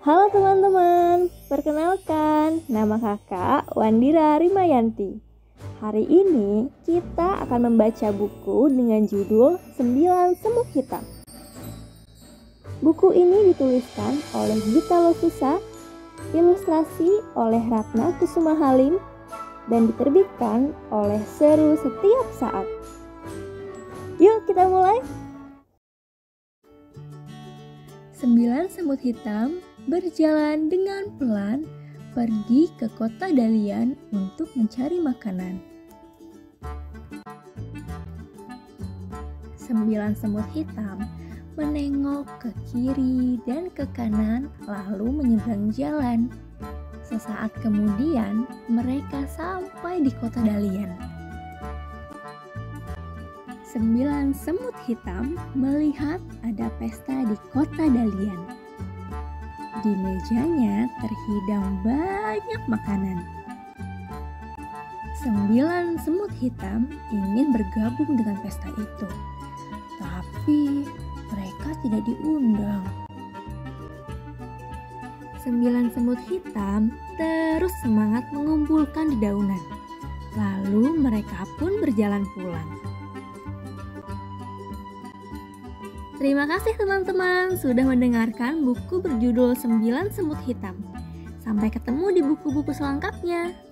Halo teman-teman, perkenalkan nama kakak Wandira Rimayanti. Hari ini kita akan membaca buku dengan judul 9 Semut Hitam. Buku ini dituliskan oleh Gita Losusa, ilustrasi oleh Ratna Kusuma Halim, dan diterbitkan oleh Seru Setiap Saat. Yuk kita mulai! 9 semut hitam berjalan dengan pelan pergi ke kota Dalian untuk mencari makanan. 9 semut hitam menengok ke kiri dan ke kanan lalu menyeberang jalan. Sesaat kemudian mereka sampai di kota Dalian. 9 semut hitam melihat ada pesta di kota Dalian. Di mejanya terhidang banyak makanan. 9 semut hitam ingin bergabung dengan pesta itu, tapi mereka tidak diundang. 9 semut hitam terus semangat mengumpulkan dedaunan. Lalu mereka pun berjalan pulang. Terima kasih teman-teman sudah mendengarkan buku berjudul 9 Semut Hitam. Sampai ketemu di buku-buku selengkapnya.